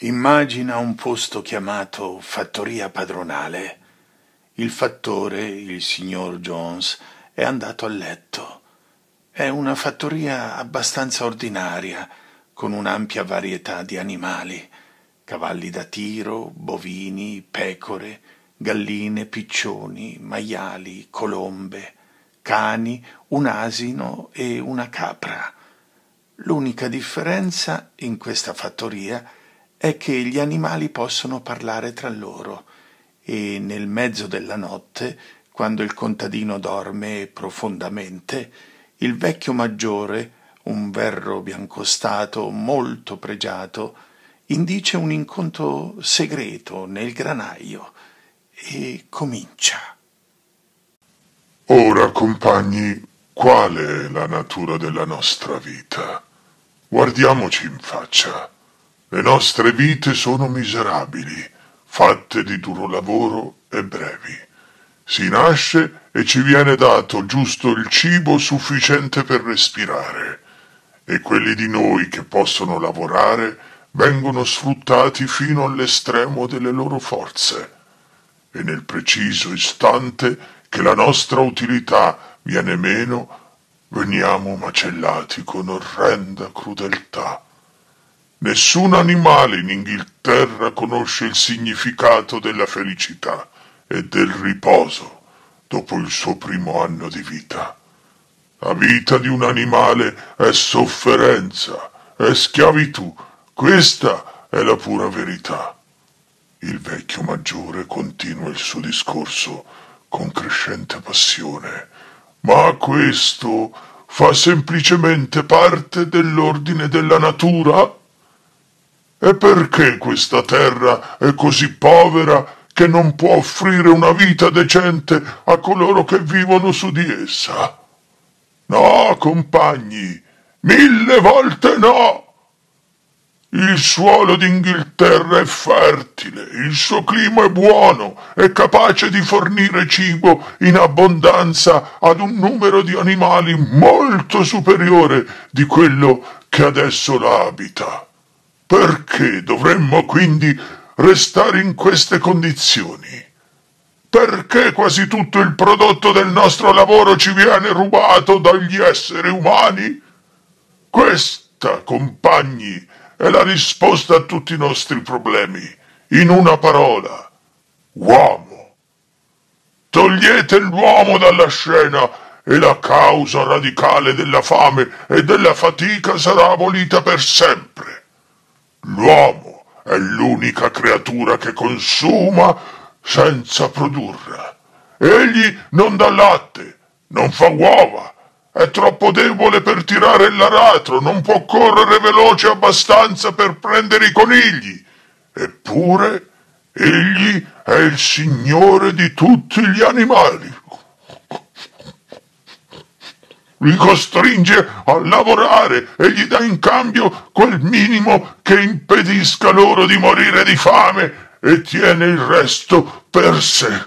Immagina un posto chiamato fattoria padronale. Il fattore, il signor Jones, è andato a letto. È una fattoria abbastanza ordinaria, con un'ampia varietà di animali: cavalli da tiro, bovini, pecore, galline, piccioni, maiali, colombe, cani, un asino e una capra. L'unica differenza in questa fattoria è che gli animali possono parlare tra loro e nel mezzo della notte, quando il contadino dorme profondamente, il vecchio maggiore, un verro biancostato molto pregiato, indice un incontro segreto nel granaio e comincia. Ora, compagni, qual è la natura della nostra vita? Guardiamoci in faccia. Le nostre vite sono miserabili, fatte di duro lavoro e brevi. Si nasce e ci viene dato giusto il cibo sufficiente per respirare, e quelli di noi che possono lavorare vengono sfruttati fino all'estremo delle loro forze. E nel preciso istante che la nostra utilità viene meno, veniamo macellati con orrenda crudeltà. Nessun animale in Inghilterra conosce il significato della felicità e del riposo dopo il suo primo anno di vita. La vita di un animale è sofferenza, è schiavitù. Questa è la pura verità. Il vecchio maggiore continua il suo discorso con crescente passione. Ma questo fa semplicemente parte dell'ordine della natura? E perché questa terra è così povera che non può offrire una vita decente a coloro che vivono su di essa? No, compagni, 1000 volte no! Il suolo d'Inghilterra è fertile, il suo clima è buono, è capace di fornire cibo in abbondanza ad un numero di animali molto superiore di quello che adesso la abita. Perché dovremmo quindi restare in queste condizioni? Perché quasi tutto il prodotto del nostro lavoro ci viene rubato dagli esseri umani? Questa, compagni, è la risposta a tutti i nostri problemi. In una parola: uomo. Togliete l'uomo dalla scena e la causa radicale della fame e della fatica sarà abolita per sempre. L'uomo è l'unica creatura che consuma senza produrre. Egli non dà latte, non fa uova, è troppo debole per tirare l'aratro, non può correre veloce abbastanza per prendere i conigli. Eppure egli è il signore di tutti gli animali. Li costringe a lavorare e gli dà in cambio quel minimo che impedisca loro di morire di fame e tiene il resto per sé.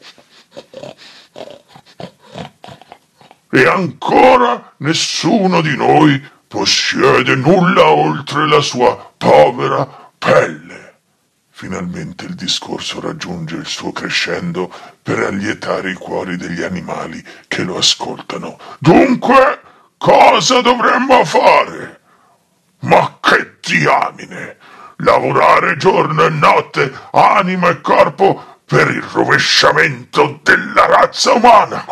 E ancora nessuno di noi possiede nulla oltre la sua povera pelle. Finalmente il discorso raggiunge il suo crescendo per allietare i cuori degli animali che lo ascoltano. Dunque, cosa dovremmo fare? Ma che diamine! Lavorare giorno e notte, anima e corpo, per il rovesciamento della razza umana.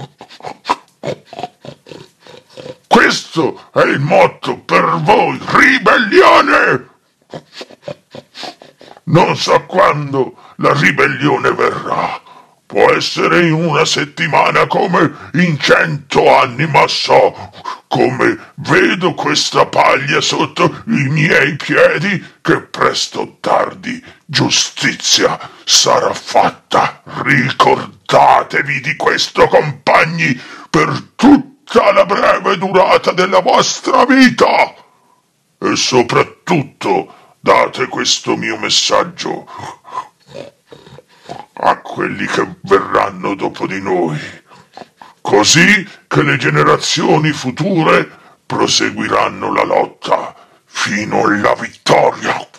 Questo è il motto per voi, ribellione! Non so quando la ribellione verrà. Può essere in una settimana come in 100 anni, ma so, come vedo questa paglia sotto i miei piedi, che presto o tardi giustizia sarà fatta. Ricordatevi di questo, compagni, per tutta la breve durata della vostra vita. E soprattutto date questo mio messaggio a quelli che verranno dopo di noi, così che le generazioni future proseguiranno la lotta fino alla vittoria.